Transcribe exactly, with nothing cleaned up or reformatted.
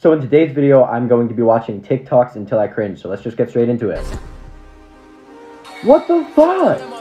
So in today's video, I'm going to be watching TikToks until I cringe, so let's just get straight into it. What the fuck?